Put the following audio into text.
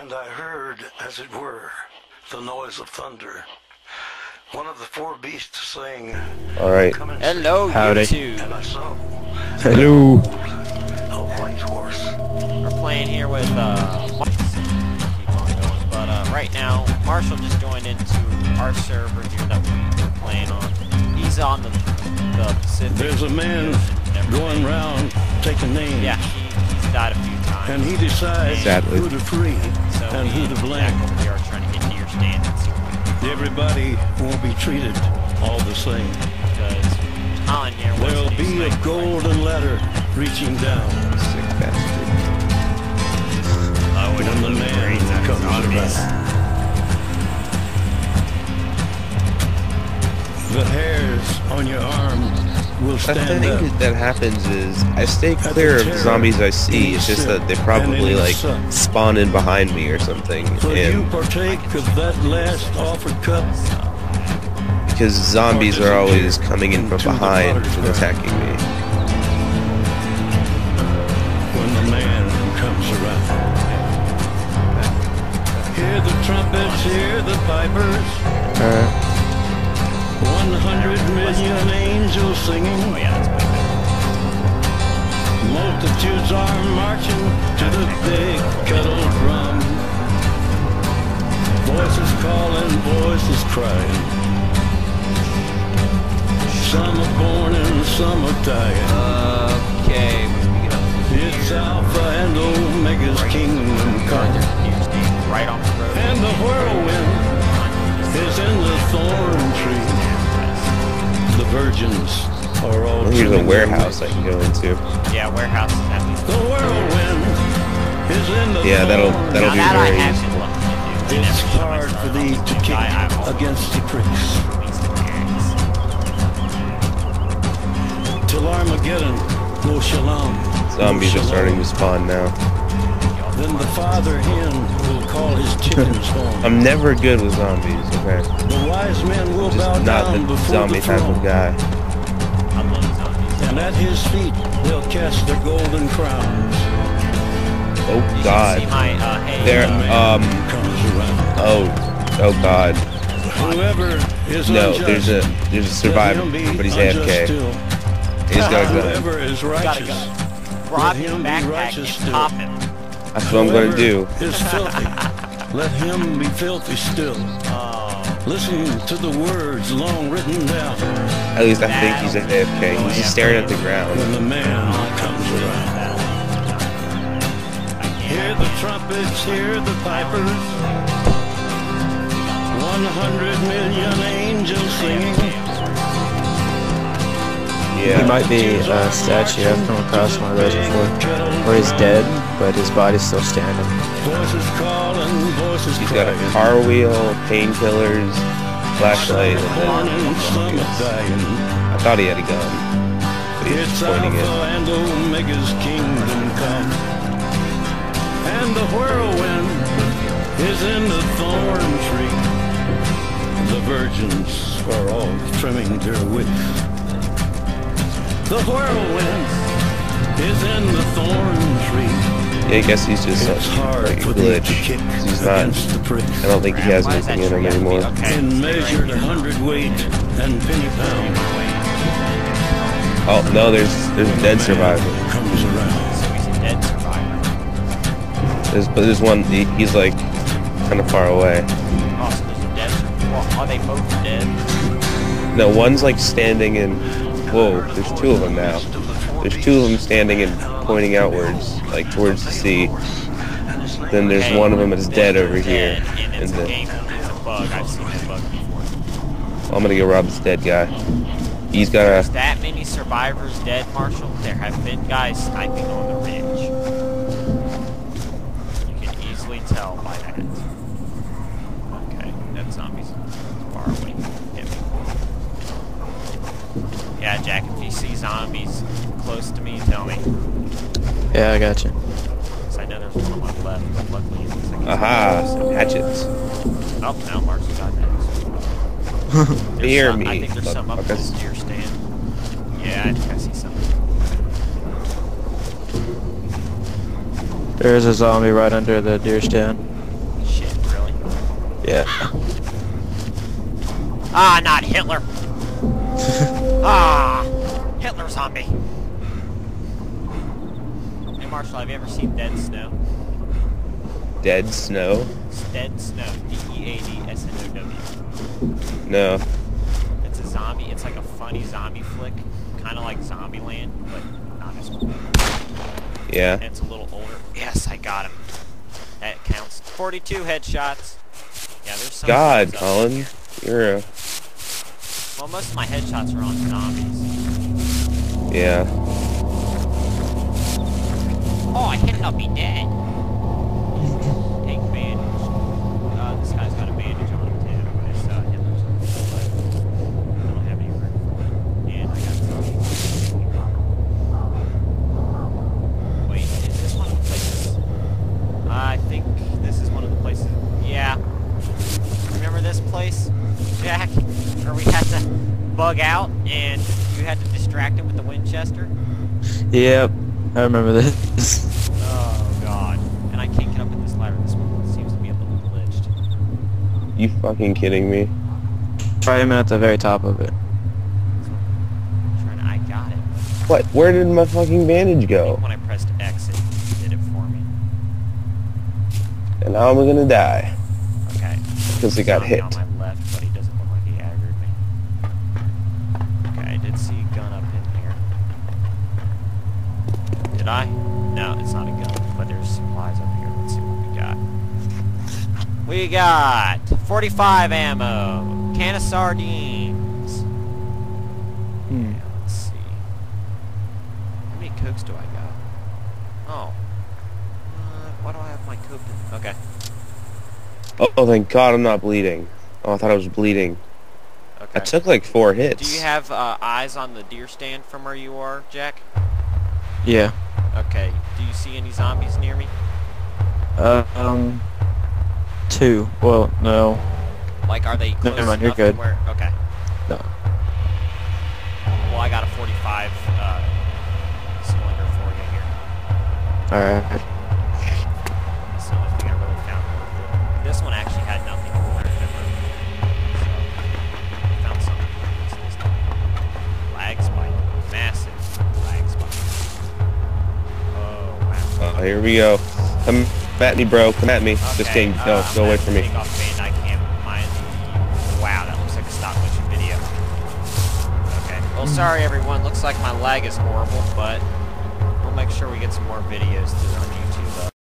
And I heard, as it were, the noise of thunder. One of the four beasts saying, Alright. Hello, Howdy. YouTube. and I saw Hello. a white horse. We're playing here with, but right now, Marshall just joined into our server here that we're playing on. He's on the Pacific. There's a man going round taking names. Yeah, he's died a few times. And he decides Sadly. who to free So and who to blame. We are trying to get to your stand and see what Everybody won't be treated all the same. because Colin here wants There'll to do be a something golden ladder reaching down Sick bastard. like, when the man comes around. The hairs on your arm will I stand think up. that happens is I stay clear of zombies I see. It's just that they probably like spawn in behind me or something, Will you and partake of that last offered cup? because zombies are always coming in from behind and attacking me. When the man comes around. Hear the trumpets, hear the pipers. 100 million angels singing. Oh yeah, that's pretty good. Multitudes are marching to the big kettle drum. Voices calling, voices crying. Some are born and some are dying. Okay, we get up It's Alpha and Omega's kingdom come. right on the road. And the whirlwind is in the thorn tree. The virgins are all Here's a trimming warehouse I their can go into. Yeah, warehouse is at least. The whirlwind is in the Yeah, that'll thorn be Now that I very have easy. been looking to do. It's hard for thee to kick against the pricks. Till Armageddon, go shalom. Zombies are starting to spawn now. Then the father hen will call his chickens home. I'm never good with zombies, okay? The wise men will bow Just not down the before zombie the type throne. of guy. I love zombies. And at his feet they'll cast their golden crowns. Oh You should god. see my, hey, There, Comes around. oh god. Whoever is No, unjust, there's a let survivor, him be but he's unjust AFK. still. He's got a gun. Whoever is gotta righteous, go. Rob him his be backpack righteous and still. pop him. That's what I'm gonna do. whoever is filthy, let him be filthy still. Oh, Listen to the words long written down At least I think he's AFK. He's just staring at the ground. when the man comes around. Hear the trumpets, hear the pipers. 100 million angels singing. He Yeah. might be a statue. I've come across one of those before. Where he's dead, but his body's still standing. Voices calling, voices He's got a crying. car wheel, painkillers, flashlight, Some and born then and some are dying. I thought he had a gun, but he's It's just pointing Alpha it. and Omega's kingdom come. And the whirlwind is in the thorn tree. The virgins are all trimming their wicks. The whirlwind is in the thorn tree. Yeah, I guess he's just It's hard like a for thee glitch. to kick He's not. against the pricks. I don't think he has why is that anything in him tree anymore. gotta be- okay, In stay measured right here. hundredweight and penny pound. Oh no, there's a dead survivor. Comes around. So he's a dead survivor. But there's one. He's like kind of far away. Oh, so there's a dead survivor. Well, are they both dead? No, one's like standing in. Whoa, there's two of them now. There's two of them standing and pointing outwards, like towards the sea. Then there's Okay, one of them that's dead over here. dead, and And it's a then game. It's a bug. I've seen that bug before. I'm gonna go rob this dead guy. He's got There's a. that many survivors dead, Marshall. There have been guys sniping on the ridge. You can easily tell by that. Okay, that zombie's far away from him. Yeah, Jack, if you see zombies close to me, tell me. Yeah, I got you. 'Cause I know there's one on my left, but luckily it's like Aha! Hatchets. Oh, now Mark's got that. There's Hear some- me, I think there's some up this motherfuckers. deer stand. Yeah, I think I see something. There's a zombie right under the deer stand. Yeah. Ah, not Hitler. Ah, Hitler zombie. Hey Marshall, have you ever seen Dead Snow? Dead snow? Dead Snow. DEADSNOW. No. It's a zombie. It's like a funny zombie flick, kind of like Zombieland, but not as cool. Yeah. And it's a little older. Yes, I got him. That counts. 42 headshots. Yeah, there's some. God, Colin. You're a... Well, most of my headshots are on zombies. Yeah. Oh, I can't help me dead. Take bandage. This guy's got a bandage on him too. This Hitler's on him, but I don't have any room for it. And I got zombies. Wait, is this one of the places? I think this is one of the places. Yeah. Remember this place, Jack? Where we had to bug out and you had to distract him with the Winchester? Yep. I remember this. Oh god. And I can't get up in this ladder. This one seems to be a little glitched. You fucking kidding me? Try him at the very top of it. I got it. What? Where did my fucking bandage I go? think when I pressed X, it did it for me. And now I'm gonna die. Okay. Because it got Zombie hit. on my left, but he doesn't look like he aggroed me. Okay, I did see a gun up in here. Did I? No, it's not a gun, but there's supplies up here. Let's see what we got. We got 45 ammo, can of sardines. Hmm. Yeah, let's see. How many cokes do I got? Oh. Why do I have my coke in? Okay. Oh, thank God I'm not bleeding. Oh, I thought I was bleeding. Okay. I took like 4 hits. Do you have eyes on the deer stand from where you are, Jack? Yeah. Okay. Do you see any zombies near me? 2. Well, no. Like, are they close Never mind, you're enough to good. where... Okay. No. Well, I got a 45 cylinder for you here. Alright. That's the only thing I really found worth it. This one actually had nothing on it, remember? So, I found something. What's this thing? Lag spike. Massive lag spike. Oh, wow. Oh, here we go. Come at me, bro. Come at me. Just kidding. No, go away from me. Take off band. I can't mind. Wow, that looks like a stop motion video. Okay. Well, sorry everyone. Looks like my lag is horrible, but we'll make sure we get some more videos to